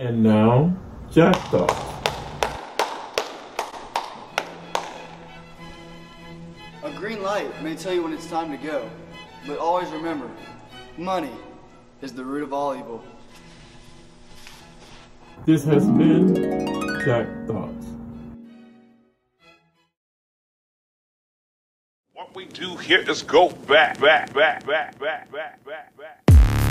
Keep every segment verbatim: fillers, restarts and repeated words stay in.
And now, Jack Thoughts. A green light may tell you when it's time to go, but always remember, money is the root of all evil. This has been Jack Thoughts. What we do here is go back, back, back, back, back, back, back, back.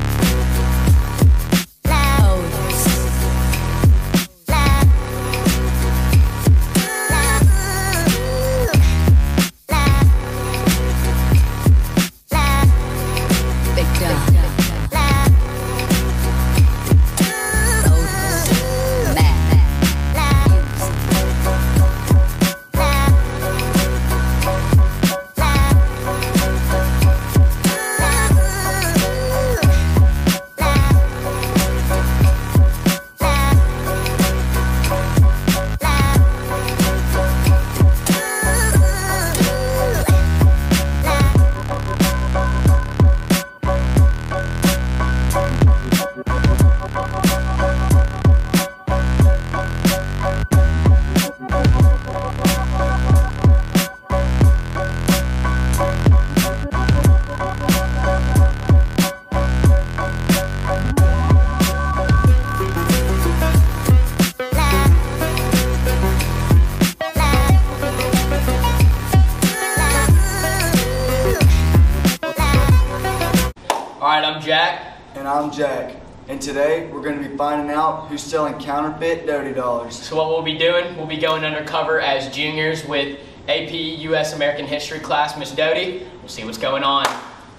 Alright, I'm Jack. And I'm Jack. And today, we're going to be finding out who's selling counterfeit Doty dollars. So what we'll be doing, we'll be going undercover as juniors with A P U S American History class, Miss Doty. We'll see what's going on.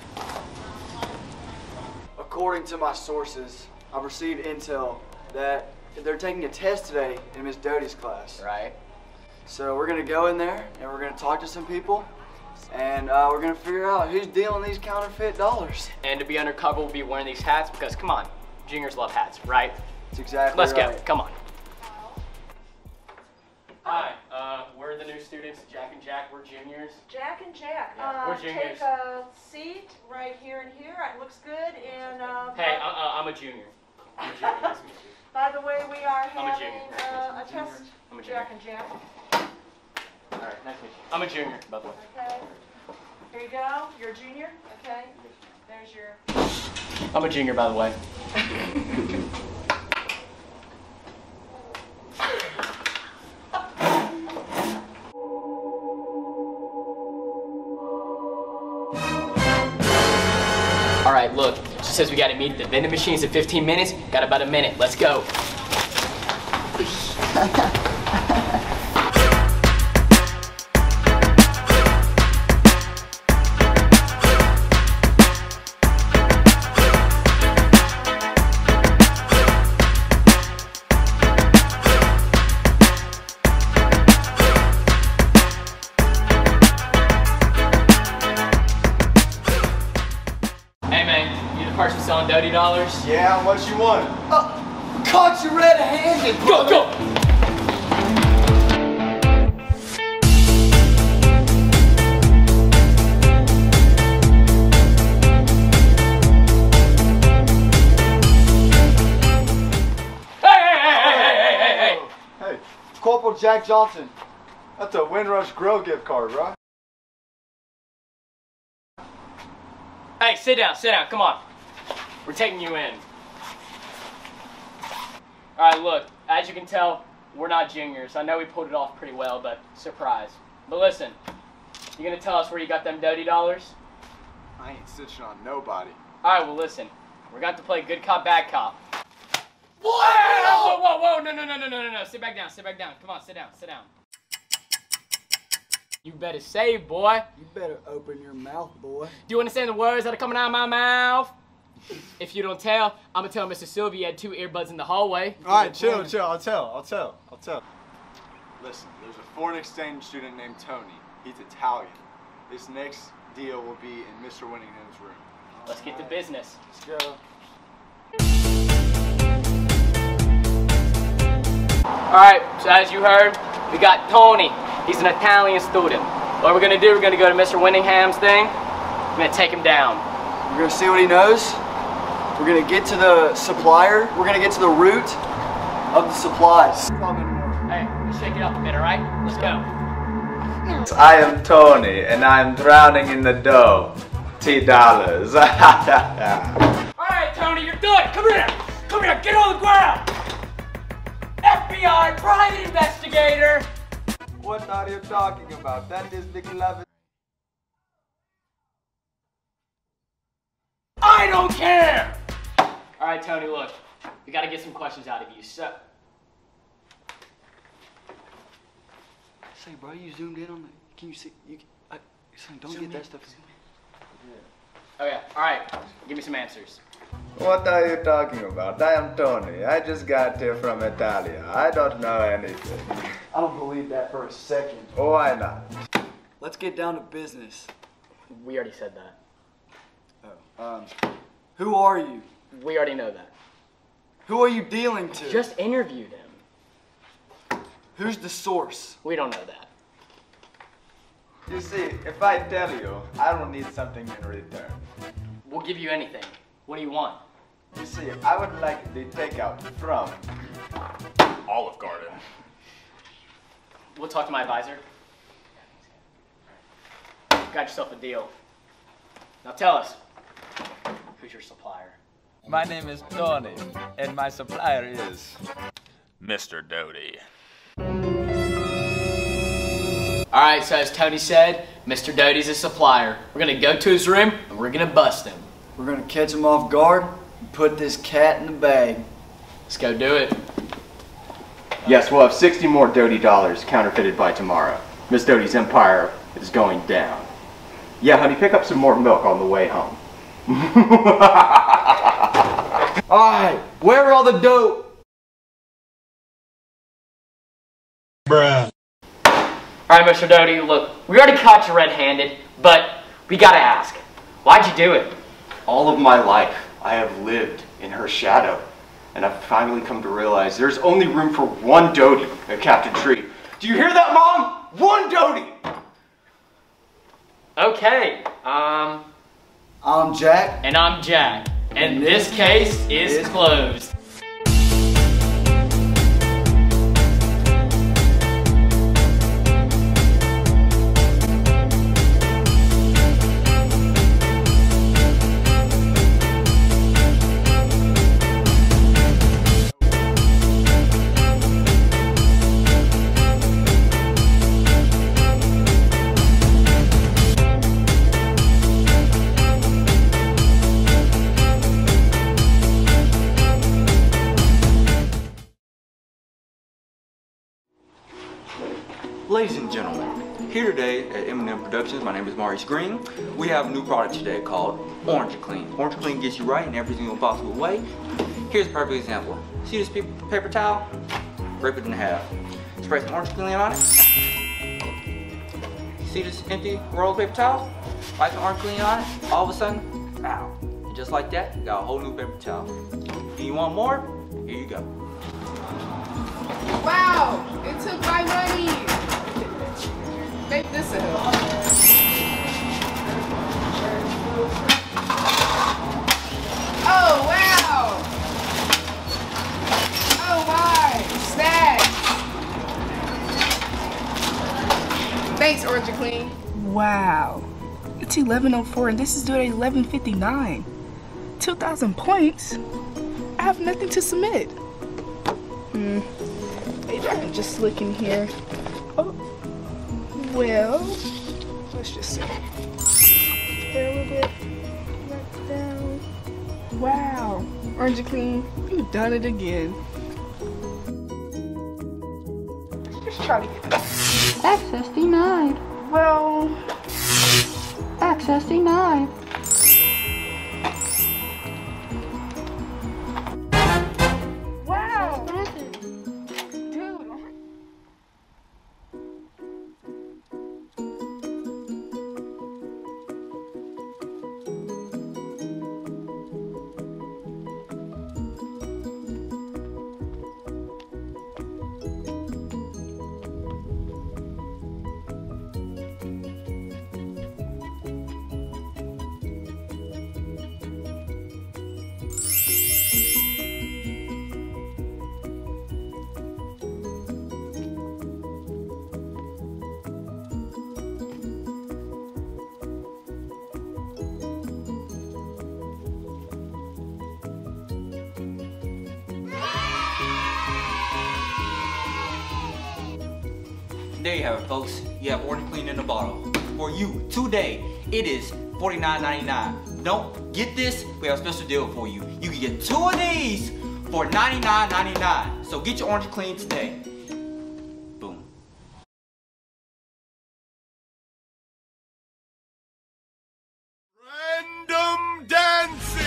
According to my sources, I've received intel that they're taking a test today in Miss Doty's class. Right. So we're going to go in there and we're going to talk to some people. And uh, we're going to figure out who's dealing these counterfeit dollars. And to be undercover, we'll be wearing these hats because, come on, juniors love hats, right? That's exactly Let's right. go. Come on. Hi, uh, we're the new students, Jack and Jack. We're juniors. Jack and Jack. Yeah, uh, we're juniors. Take a seat right here and here. It looks good. And uh, Hey, uh, uh, I'm a junior. I'm a junior. Nice to meet you. by the way, we are I'm a having junior. uh, a test. I'm a junior. Jack and Jack. All right, nice to meet you. I'm a junior, by the way. Okay. Here you go. You're a junior. Okay. There's your. I'm a junior, by the way. All right, look. She says we got to meet at the vending machines in fifteen minutes. Got about a minute. Let's go. Person selling Doty dollars? Yeah, what you want? Oh, caught you red-handed. Go, go! Hey, hey, hey, hey, hey, hey, hey! Hey, Corporal Jack Johnson. That's a Windrush Grill gift card, right? Hey, sit down, sit down, come on. We're taking you in. Alright, look, as you can tell, we're not juniors. I know we pulled it off pretty well, but surprise. But listen, you gonna tell us where you got them Doty dollars? I ain't stitching on nobody. Alright, well listen, we're going to play good cop, bad cop. Whoa! Whoa, whoa, whoa, no, no, no, no, no, no, no, sit back down, sit back down. Come on, sit down, sit down. You better save, boy. You better open your mouth, boy. Do you understand the words that are coming out of my mouth? If you don't tell, I'm gonna tell Mister Sylvie you had two earbuds in the hallway. Alright, chill, chill. I'll tell. I'll tell. I'll tell. Listen, there's a foreign exchange student named Tony. He's Italian. This next deal will be in Mister Winningham's room. Let's get to business. Let's go. Alright, so as you heard, we got Tony. He's an Italian student. What we're gonna do, we're gonna go to Mister Winningham's thing. We're gonna take him down. We're gonna see what he knows. We're gonna get to the supplier. We're gonna get to the root of the supplies. Come anymore. Hey, let's shake it up a bit, alright? Let's go. I am Tony, and I'm drowning in the dough. T dollars. Alright, Tony, you're done. Come here. Come here. Get on the ground. F B I, private investigator. What are you talking about? That is the glove. I don't care. Alright, Tony, look. We gotta get some questions out of you, so. Say, bro, you zoomed in on the. Can you see? You, I, son, don't get that stuff. Oh yeah, alright. Give me some answers. What are you talking about? I am Tony. I just got here from Italia. I don't know anything. I don't believe that for a second. Why not? Let's get down to business. We already said that. Oh. Um. Who are you? We already know that. Who are you dealing to? Just interviewed him. Who's the source? We don't know that. You see, if I tell you, I don't need something in return. We'll give you anything. What do you want? You see, I would like the takeout from Olive Garden. We'll talk to my advisor. Got yourself a deal. Now tell us, who's your supplier? My name is Tony, and my supplier is Mister Doty. Alright, so as Tony said, Mister Doty's a supplier. We're gonna go to his room and we're gonna bust him. We're gonna catch him off guard and put this cat in the bag. Let's go do it. Yes, we'll have sixty more Doty dollars counterfeited by tomorrow. Miss Doty's empire is going down. Yeah, honey, pick up some more milk on the way home. Alright, where are all the dope? Bruh. Alright, Mister Doty, look, we already caught you red-handed, but we gotta ask, why'd you do it? All of my life, I have lived in her shadow, and I've finally come to realize there's only room for one Doty at Captain Tree. Do you hear that, Mom? One Doty! Okay, um, I'm Jack. and I'm Jack, and this case is closed. Ladies and gentlemen, here today at M and M Productions, my name is Maurice Green. We have a new product today called Orange Clean. Orange Clean gets you right in every single possible way. Here's a perfect example. See this paper towel? Rip it in half. Spray some Orange Clean on it. See this empty roll of paper towel? Wipe some Orange Clean on it. All of a sudden, ow. And just like that, you got a whole new paper towel. Do you want more? Here you go. Wow, it took my money. Make this a hill. Oh, wow. Oh, my. Snacks. Thanks, Orange Clean. Wow. It's eleven oh four and this is due at eleven fifty-nine. two thousand points? I have nothing to submit. Hmm. Maybe I can just look in here. Oh. Well, let's just see. There a little bit. Right down. Wow. Orange Clean, you've done it again. Just try to get this. Access denied. Well, Access denied. wow. there you have it, folks. You have Orange Clean in the bottle. For you, today, it is forty-nine ninety-nine. Don't get this, we have a special deal for you. You can get two of these for ninety-nine ninety-nine. So get your Orange Clean today. Boom. Random dancing.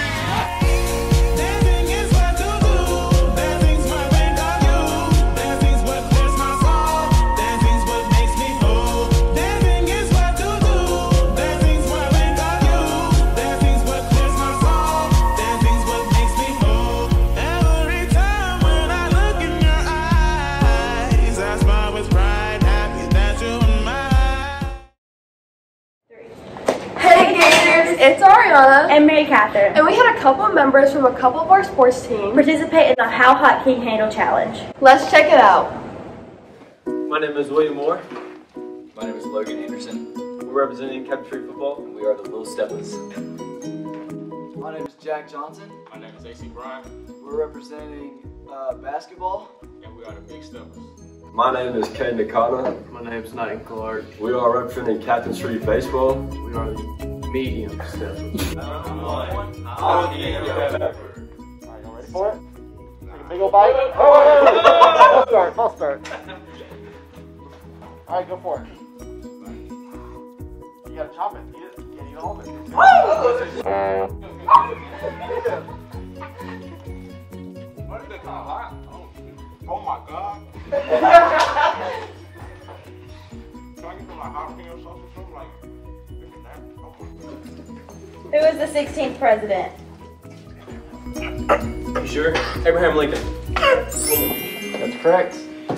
It's Ariana and Mary Catherine, and we had a couple of members from a couple of our sports teams participate in the How Hot Can You Handle Challenge. Let's check it out. My name is William Moore. My name is Logan Anderson. We're representing Captain Tree Football, and we are the Little Steppers. My name is Jack Johnson. My name is A C Bryant. We're representing uh, basketball, and we are the Big Steppers. My name is Ken Nakata. My name is Knighton Clark. We are representing Captain Tree Baseball. We are the Medium Steppers. Alright, y'all ready for it? Take a big ol' bite. Oh, false start, false start. Alright, go for it. You gotta chop it, eat it. You can't eat all of it. What is that kind of hot? Oh my god. Can I get some like jalapeno sauce or something like that? Who is the sixteenth president? You sure? Abraham Lincoln. That's correct.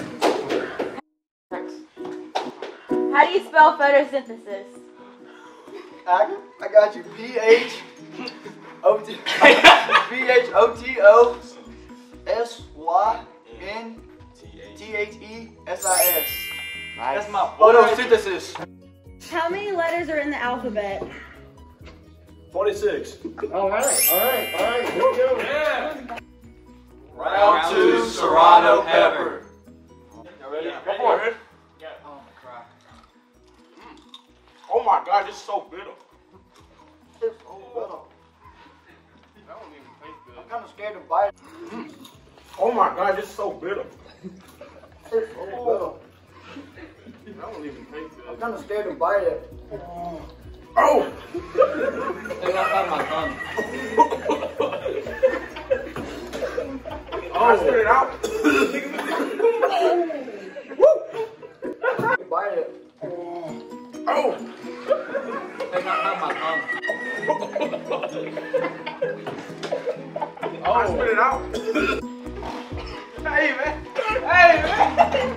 How do you spell photosynthesis? I, I got you. P H O T P H O T O S Y N T H E S I S. Nice. That's my photosynthesis. How many letters are in the alphabet? twenty-six. Alright, alright, alright. Here we go. Yeah. Round two, Serrano pepper. You ready? Go for it. Yeah. Oh my god. Oh my god, this is so bitter. It's so bitter. That don't even taste good. I'm kind of scared to bite it. Mm. Oh my god, this is so bitter. It's so bitter. That don't even taste good. I'm kind of scared to bite it. Oh! Take off out my tongue. Oh, I spit it out. Bite it. Oh! Take off out my tongue. Oh, I spit it out. Hey, man. Hey, man.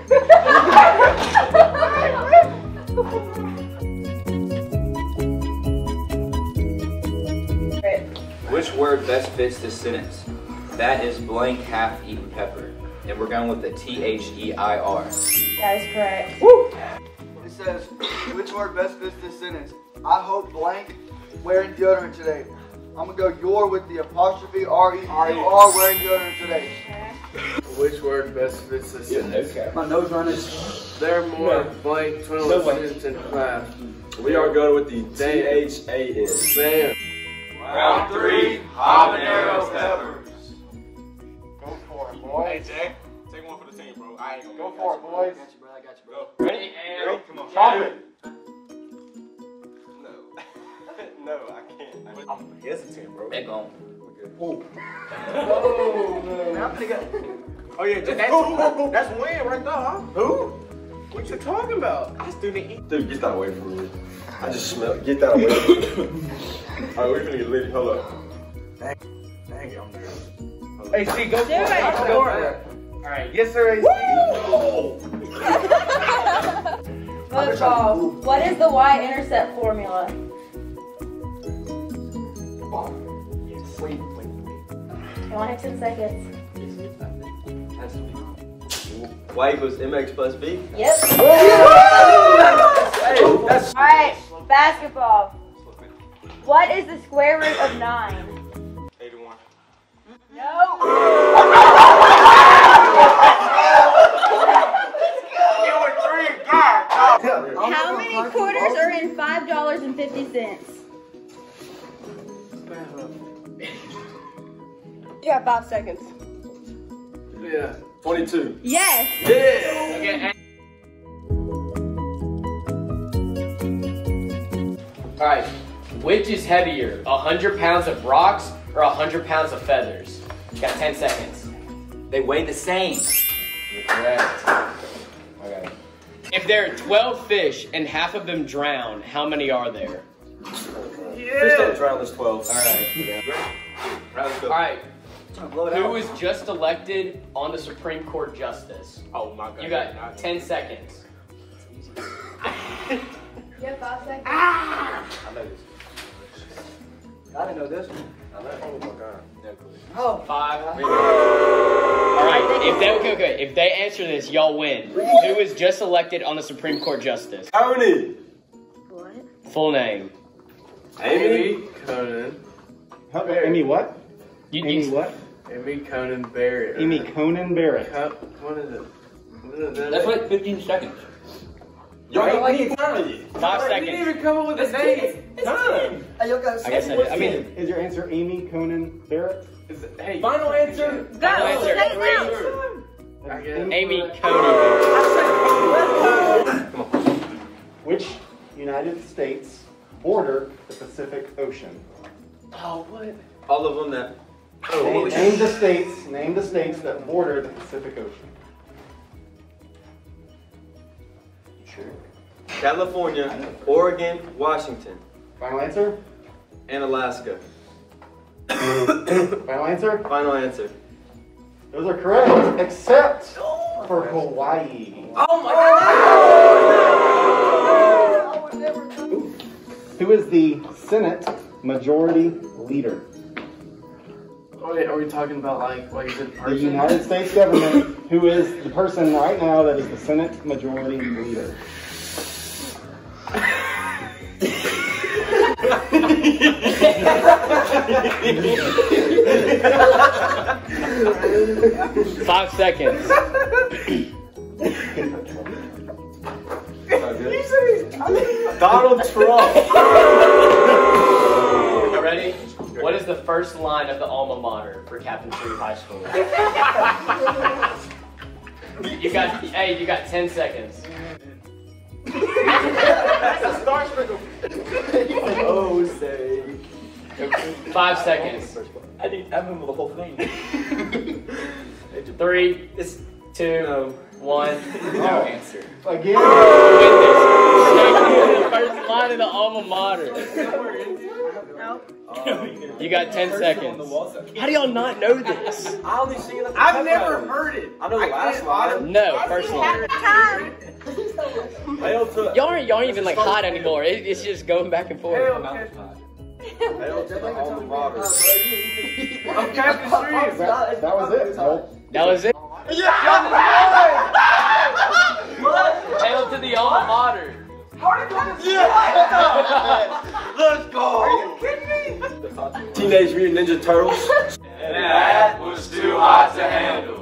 Which word best fits this sentence? That is blank half-eaten pepper. And we're going with the T H E I R. That is correct. Woo! It says, which word best fits this sentence? I hope blank wearing deodorant today. I'm gonna go your with the apostrophe R E. You are wearing deodorant today. Which word best fits this sentence? My nose running. There are more blank twenty-one students in class. We are going with the T H A N. Sam. Round three, habanero peppers. Go for it, boy. Hey, Jay. Take one for the team, bro. I ain't gonna Go for it, boys. I got you, bro. I got you, bro. Go. Ready? And come on. Chop it. No. No, I can't. I'm hesitant, bro. Back on. Oh, no. Oh, yeah, Jay. That's, that's win right there, huh? Who? What you talking about? I still didn't eat. Dude, get that away from me. I just smell. Get that away from me. Alright, we're gonna get Liddy. Hold up. Dang, dang it, I'm nervous. Hey, see, go for Do it. it. Go for it. Alright, yes, sir. Football. What is the y-intercept formula? Wait, wait, You only have ten seconds. Y equals mx plus b. Yep. Hey, that's. Alright, basketball. What is the square root of nine? eighty-one. No. You were three, God. How many quarters are in five dollars and fifty cents? You have five seconds. Yeah. twenty-two. Yes. Yeah. Okay. All right. Which is heavier, a hundred pounds of rocks or a hundred pounds of feathers? You got ten seconds. They weigh the same. You're correct. Okay. If there are twelve fish and half of them drown, how many are there? Yeah. Fish don't drown, there's twelve. All right. Yeah. All right. Who was just elected on the Supreme Court justice? Oh my God. You got ten seconds. You have five seconds. I know this. I didn't know this one. I know. Oh my God. No clue. Oh. Five. All right. If they okay, okay, if they answer this, y'all win. Who was just elected on the Supreme Court justice? Tony. What? Full name. Amy Conan. Amy what? You, Amy you, what? Amy Conan Barrett. Amy Conan Barrett. What is it? What is it? That's like fifteen seconds. Y'all like eternity. Five You seconds. didn't even come up with a name. Time. Hey, you guys. I guess I did. I mean, Is your answer Amy Conan Barrett? Is it, hey, final answer. Go. Final answer. Say it now. I guess. Amy Coney. Which United States border the Pacific Ocean? Oh, what? All of them that. Name, name the states. Name the states that border the Pacific Ocean. Sure. California, Oregon, Washington, Final answer. and Alaska. Final answer. Final answer. Those are correct, except for Hawaii. Oh my God! Who is the Senate Majority Leader? Oh, wait, are we talking about like what is it? The Person? United States government, who is the person right now that is the Senate Majority Leader. Five seconds. Donald Trump. You ready? What is the first line of the alma mater for Captain Tree High School? You got, hey, you got ten seconds. That's a Star Sprinkle. Oh, say. Five seconds. I didn't I remember the whole thing. Three, two, one. No answer. Again. The first line of the alma mater. No. You got ten seconds. How do y'all not know this? I only seen it. I've never heard it. I know the last line. No, first line. Time. Hail to Y'all aren't, y'all aren't even like hot anymore. It, it's just going back and forth. Hail to the alma mater. I'm Captain Street. That, that was it. Nope. That was it. Hail to the alma mater. Let's go. Are you kidding me? Teenage Mutant Ninja Turtles. That was too hot to handle.